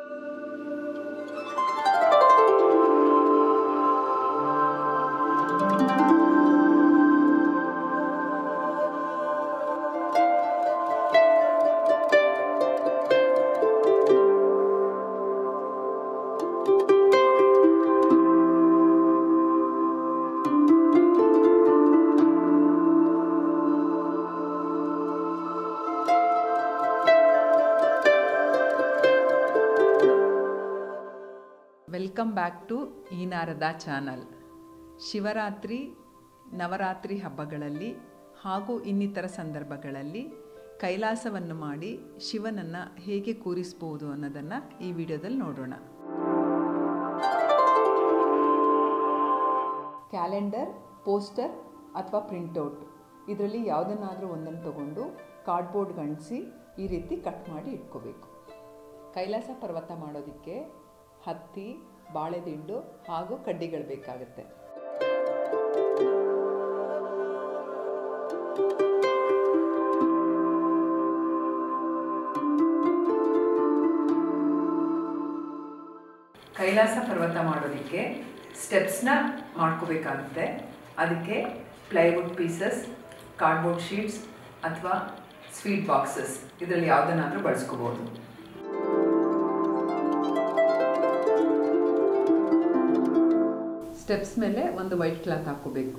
Welcome back to eNarada channel. Shivaratri, Navaratri ಹಬ್ಬಗಳಲ್ಲಿ ಹಾಗೂ ಇನ್ನಿತರ ಸಂದರ್ಭಗಳಲ್ಲಿ ಕೈಲಾಸವನ್ನು ಮಾಡಿ ಶಿವನನ್ನು ಹೇಗೆ ಕೂರಿಸಬಹುದು ಅನ್ನೋದನ್ನು ಈ ವಿಡಿಯೋದಲ್ಲಿ ನೋಡೋಣ. ಕ್ಯಾಲೆಂಡರ್, ಪೋಸ್ಟರ್ ಅಥವಾ ಪ್ರಿಂಟೌಟ್ ಇದರಲ್ಲಿ ಯಾವುದನ್ನಾದರೂ ಒಂದನ್ನು ತಗೊಂಡು ಕಾರ್ಡ್ಬೋರ್ಡ್ಗೆ ಅಂಟಿಸಿ ಈ ರೀತಿ ಕಟ್ ಮಾಡಿ ಇಟ್ಕೋಬೇಕು. ಕೈಲಾಸ ಪರ್ವತ ಮಾಡೋದಕ್ಕೆ ಹತ್ತಿ, ಬಾಳೆದಿಂಡು ಹಾಗೂ ಕಡ್ಡಿಗಳು ಬೇಕಾಗುತ್ತೆ. ಕೈಲಾಸ ಪರ್ವತ ಮಾಡೋದಕ್ಕೆ ಸ್ಟೆಪ್ಸ್ನ ಮಾಡ್ಕೋಬೇಕಾಗುತ್ತೆ. ಅದಕ್ಕೆ ಪ್ಲೈವುಡ್ ಪೀಸಸ್, ಕಾರ್ಡ್ಬೋರ್ಡ್ ಶೀಟ್ಸ್ ಅಥವಾ ಸ್ವೀಟ್ ಬಾಕ್ಸಸ್ ಇದರಲ್ಲಿ ಯಾವುದನ್ನಾದರೂ ಬಳಸ್ಕೋಬೋದು. ಸ್ಟೆಪ್ಸ್ ಮೇಲೆ ಒಂದು ವೈಟ್ ಕ್ಲಾತ್ ಹಾಕೋಬೇಕು.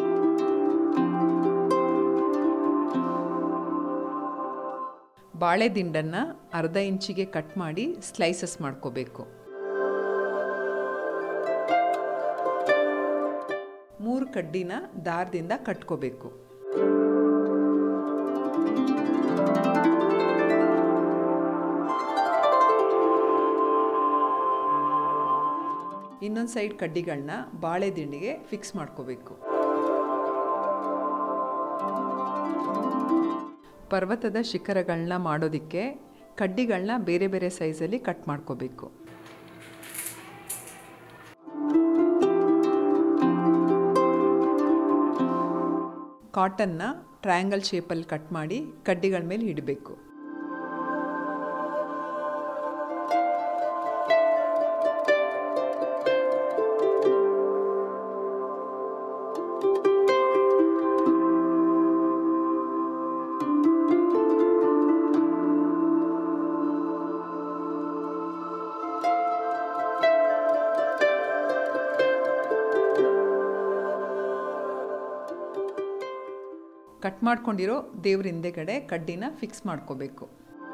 ಬಾಳೆ ದಿಂಡನ್ನು ಅರ್ಧ ಇಂಚಿಗೆ ಕಟ್ ಮಾಡಿ ಸ್ಲೈಸಸ್ ಮಾಡ್ಕೋಬೇಕು. 3 ಕಡ್ಡಿನ ದಾರದಿಂದ ಕಟ್ಕೋಬೇಕು. ಇನ್ನೊಂದು ಸೈಡ್ ಕಡ್ಡಿಗಳನ್ನ ಬಾಳೆ ದಿಂಡಿಗೆ ಫಿಕ್ಸ್ ಮಾಡ್ಕೋಬೇಕು. ಪರ್ವತದ ಶಿಖರಗಳನ್ನ ಮಾಡೋದಕ್ಕೆ ಕಡ್ಡಿಗಳನ್ನ ಬೇರೆ ಬೇರೆ ಸೈಜಲ್ಲಿ ಕಟ್ ಮಾಡ್ಕೋಬೇಕು. ಕಾಟನ್ನ ಟ್ರಯಾಂಗಲ್ ಶೇಪಲ್ಲಿ ಕಟ್ ಮಾಡಿ ಕಡ್ಡಿಗಳ ಮೇಲೆ ಇಡಬೇಕು. ಕಟ್ ಮಾಡ್ಕೊಂಡಿರೋ ದೇವ್ರ ಹಿಂದೆಗಡೆ ಕಡ್ಡಿನ ಫಿಕ್ಸ್ ಮಾಡ್ಕೋಬೇಕು.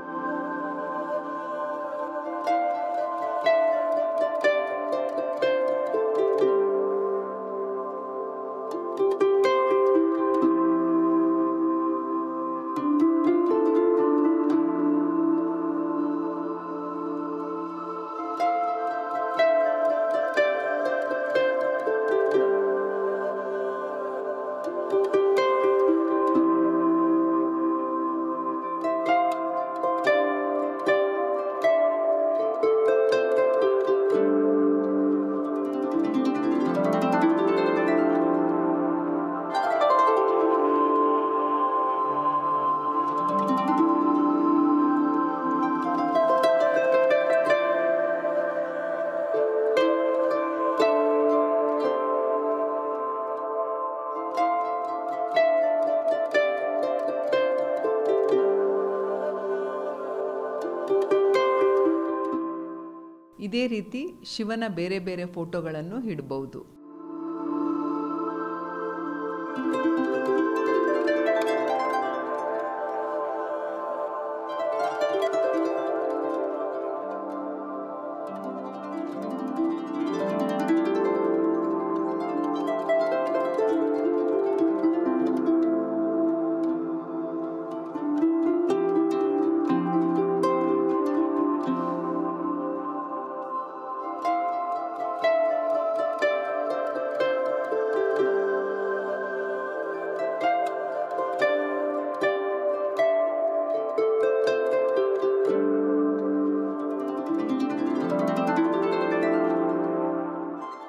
ಇದೇ ರೀತಿ ಶಿವನ ಬೇರೆ ಬೇರೆ ಫೋಟೋಗಳನ್ನು ಇಡಬಹುದು.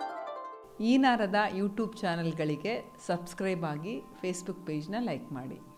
eNarada ಯೂಟ್ಯೂಬ್ ಚಾನಲ್ಗಳಿಗೆ ಸಬ್ಸ್ಕ್ರೈಬ್ ಆಗಿ ಫೇಸ್ಬುಕ್ ಪೇಜ್ನ ಲೈಕ್ ಮಾಡಿ.